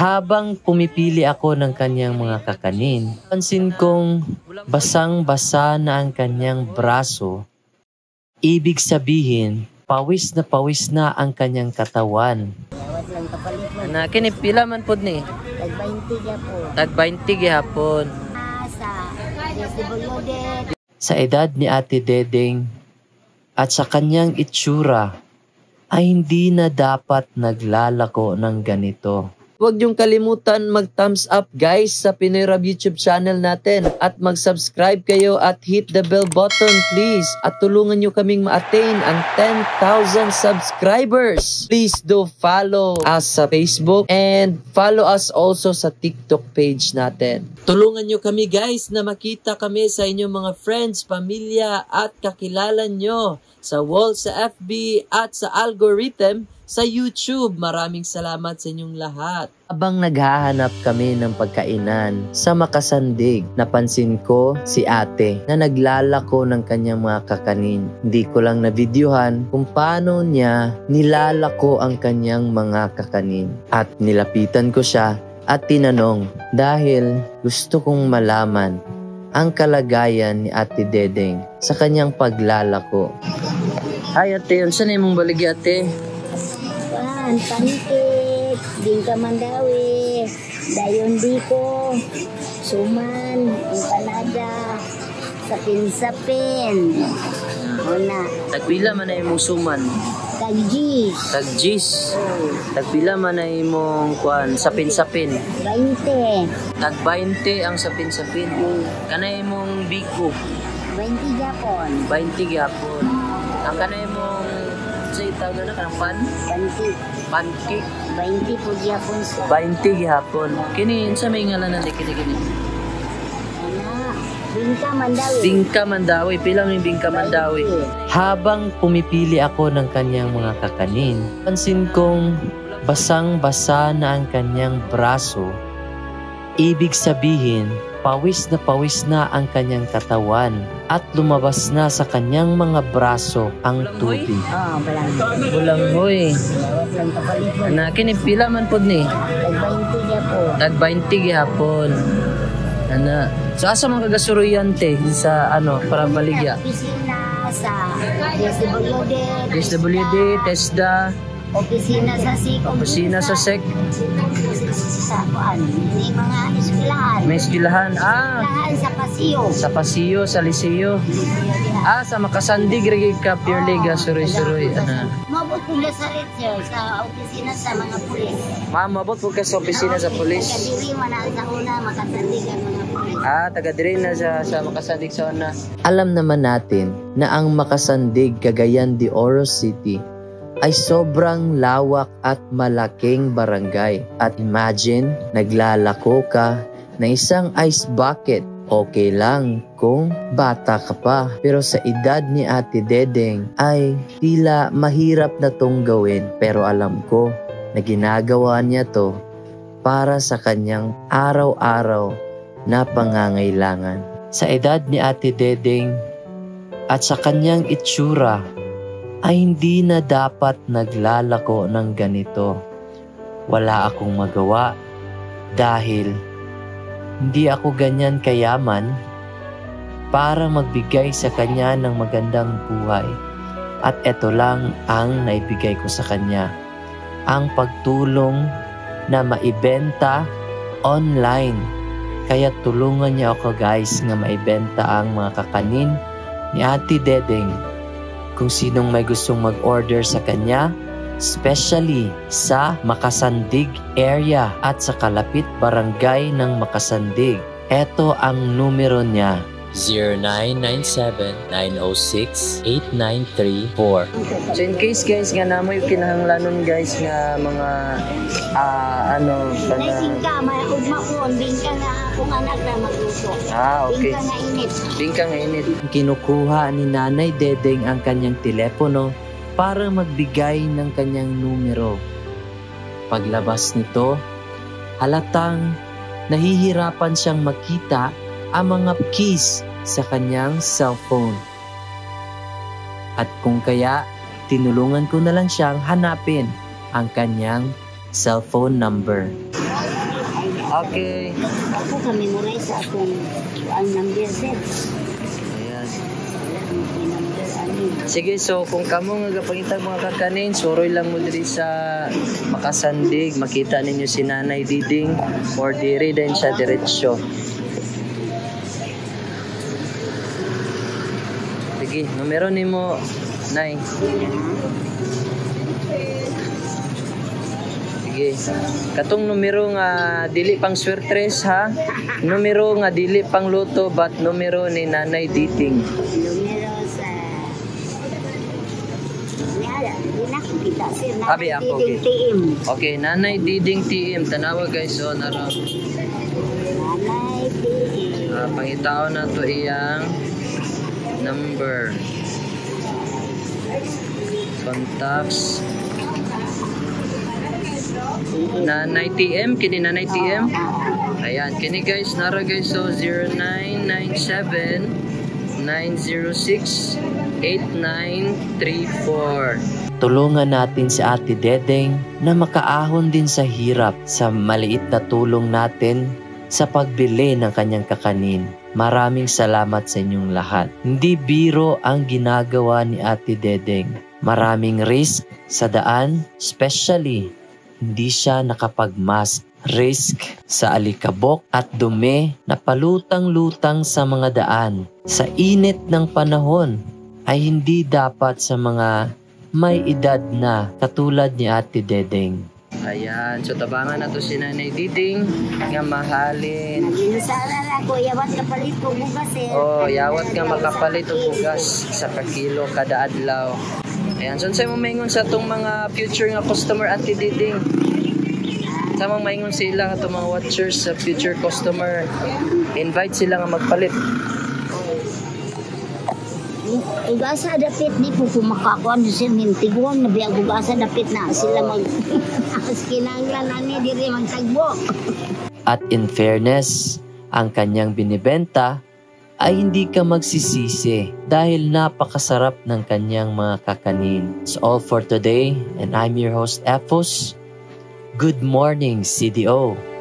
Habang pumipili ako ng kanyang mga kakanin, pansin kong basang-basa na ang kanyang braso. Ibig sabihin, pawis na ang kanyang katawan. Na kinipila man pod ni. Tag 20 gyapon. Sa edad ni Ate Dedeng at sa kanyang itsura ay hindi na dapat naglalako ng ganito. Huwag niyong kalimutan mag-thumbs up guys sa Pinoy Rab YouTube channel natin at mag-subscribe kayo at hit the bell button please at tulungan niyo kaming ma-attain ang 10,000 subscribers. Please do follow us sa Facebook and follow us also sa TikTok page natin. Tulungan niyo kami guys na makita kami sa inyong mga friends, pamilya at kakilala niyo sa wall sa FB at sa algorithm sa YouTube. Maraming salamat sa inyong lahat. Habang naghahanap kami ng pagkainan sa Makasandig, napansin ko si ate na naglalako ng kanyang mga kakanin. Hindi ko lang na-videohan kung paano niya nilalako ang kanyang mga kakanin. At nilapitan ko siya at tinanong dahil gusto kong malaman ang kalagayan ni Ate Dedeng sa kanyang paglalako. Ay ate, saan na mong baligi ate? Pancake, bingka mandawi, dayon diko, suman, empanada, sapin-sapin. Una. Tagpila man na imong suman? Tagjis. Tagjis. Tagpila man na imong kuan sapin-sapin? 20. Tag 20 ang sapin-sapin. Kana imong biko? 20 gyapon. 20 gyapon. Ang kana imong sa itawag na kanang pancake. 20 po gyapon sa. 20 gyapon. Kini sa may ngalan na kini. Bingka mandawi. Bingka mandawi. Pila yung bingka mandawi? Habang pumipili ako ng kanyang mga kakanin, pansin kong basang-basa na ang kanyang braso. Ibig sabihin, pawis na ang kanyang katawan at lumabas na sa kanyang mga braso ang tubig. Bulanghoy. Na kinipila man pod ni. Tag 20 gyapon. Ana. So asa man kagasuruyante sa para baligya? Opisina sa SWD, TESDA, opisina sa SIC. Opisina sa SEC. Sa may mga eskwelahan. May eskwelahan. Sa Pasio. Sa Pasio, sa Liceo. Sa Makasandig rig ka purely gasuroy-suroy. Mabot po sa sir sa opisina sa mga pulis. Mabot po ka sa opisina sa pulis. Taga-diri man sa una Makasandig ang mga pulis. Taga-diri na sa Makasandig sa una. Alam naman natin na ang Makasandig, Cagayan de Oro City ay sobrang lawak at malaking barangay. At imagine, naglalako ka na isang ice bucket. Okay lang kung bata ka pa. Pero sa edad ni Ate Dedeng ay tila mahirap na tong gawin. Pero alam ko na ginagawa niya to para sa kanyang araw-araw na pangangailangan. Sa edad ni Ate Dedeng at sa kanyang itsura, ay hindi na dapat naglalako ng ganito. Wala akong magawa dahil hindi ako ganyan kayaman para magbigay sa kanya ng magandang buhay. At ito lang ang naibigay ko sa kanya. Ang pagtulong na maibenta online. Kaya tulungan niya ako guys na maibenta ang mga kakanin ni Ate Dedeng. Kung sinong may gustong mag-order sa kanya, especially sa Makasandig area at sa kalapit barangay ng Makasandig. Ito ang numero niya. 0997-906-8934. So in case guys nga namo yung kinahanglanon guys nga mga bingka maugmaon bingka nga akong anak na magluto. Okay. Bingka nga init. Kinukuha ni Nanay Dedeng ang kanyang telepono para magbigay ng kanyang numero. Paglabas nito, halatang nahihirapan siyang makita ang mga keys sa kanyang cellphone. At kung kaya, tinulungan ko na lang siyang hanapin ang kanyang cellphone number. Okay. Ako kami muray sa akong ang number set. Ayan. Number ani. Sige, so kung kamo nga gapangitag mga kakanin, suroy lang mo diri sa Makasandig, makita ninyo si Nanay Diding or diri din siya diretsyo. Sige, numero nimo, Nay. Sige. Katong numero nga dili pang swertres ha. Numero nga dili pang loto but numero ni Nanay Diding. Numero sa nakikita si Abi, Nanay ako, Diding okay. TM. Okay, Nanay Diding TM. Tanawa guys, so nara. Nanay TM. Pangitaon na to iyang number. Contacts. Nanay TM, kini Nanay TM. Ayan, kini guys, nara guys, so 0997-906-8934. Tulungan natin si Ate Dedeng na makaahon din sa hirap sa maliit na tulong natin sa pagbili ng kanyang kakanin. Maraming salamat sa inyong lahat. Hindi biro ang ginagawa ni Ate Dedeng. Maraming risk sa daan, especially hindi siya nakapagmask. Risk sa alikabok at dumi na palutang-lutang sa mga daan. Sa init ng panahon ay hindi dapat sa mga may edad na katulad ni Ate Dedeng. Ayan, so tabangan na to si Nanay Diding nga mahalin. Naginsara ako, yawat ka palit ko bugas eh. Oh, yawat nga makapalit og bugas sa kakilo kada adlaw. Ayan, so sa'yo mo maingon sa itong mga future nga customer, Ate Diding. Sa mga maingon sila itong mga watchers sa future customer, invite sila nga magpalit. Ugasa dapit ni po kumakakuan sa mintiguan na biya ugasa dapit na sila mag kinanglan ani diri magtagbo. At in fairness, ang kanyang binibenta ay hindi ka magsisisi dahil napakasarap ng kanyang mga kakanin. It's all for today and I'm your host Epos. Good morning, CDO.